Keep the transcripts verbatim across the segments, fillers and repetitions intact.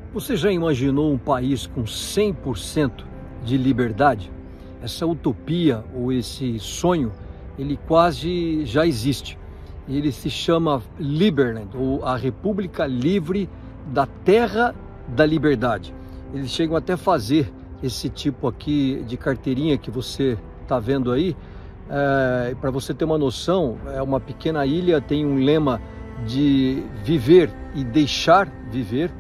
Você já imaginou um país com cem por cento de liberdade? Essa utopia ou esse sonho, ele quase já existe. Ele se chama Liberland, ou a República Livre da Terra da Liberdade. Eles chegam até a fazer esse tipo aqui de carteirinha que você está vendo aí. É, para você ter uma noção, é uma pequena ilha, tem um lema de viver e deixar viver.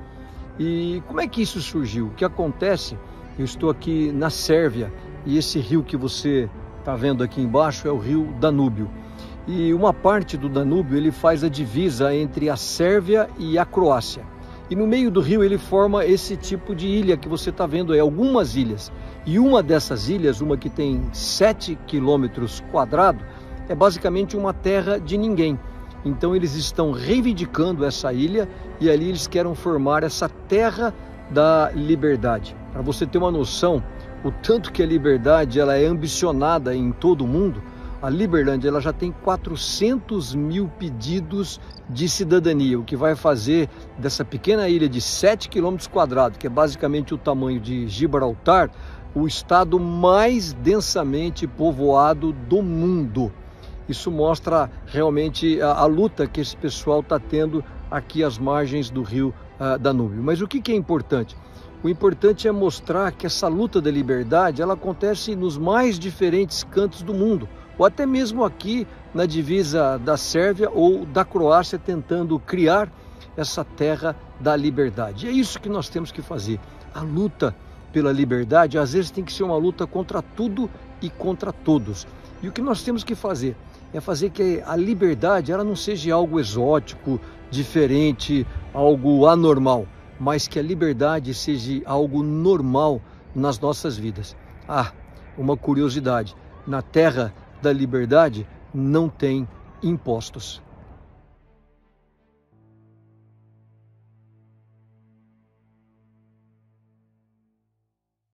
E como é que isso surgiu? O que acontece? Eu estou aqui na Sérvia e esse rio que você está vendo aqui embaixo é o rio Danúbio. E uma parte do Danúbio ele faz a divisa entre a Sérvia e a Croácia. E no meio do rio ele forma esse tipo de ilha que você está vendo aí, algumas ilhas. E uma dessas ilhas, uma que tem sete quilômetros quadrados, é basicamente uma terra de ninguém. Então eles estão reivindicando essa ilha e ali eles querem formar essa terra da liberdade. Para você ter uma noção, o tanto que a liberdade ela é ambicionada em todo o mundo, a Liberland ela já tem quatrocentos mil pedidos de cidadania, o que vai fazer dessa pequena ilha de sete quilômetros quadrados, que é basicamente o tamanho de Gibraltar, o estado mais densamente povoado do mundo. Isso mostra realmente a, a luta que esse pessoal está tendo aqui às margens do rio uh, Danúbio. Mas o que, que é importante? O importante é mostrar que essa luta da liberdade ela acontece nos mais diferentes cantos do mundo, ou até mesmo aqui na divisa da Sérvia ou da Croácia, tentando criar essa terra da liberdade. E é isso que nós temos que fazer. A luta pela liberdade, às vezes, tem que ser uma luta contra tudo e contra todos. E o que nós temos que fazer é fazer que a liberdade ela não seja algo exótico, diferente, algo anormal, mas que a liberdade seja algo normal nas nossas vidas. Ah, uma curiosidade, na terra da liberdade não tem impostos.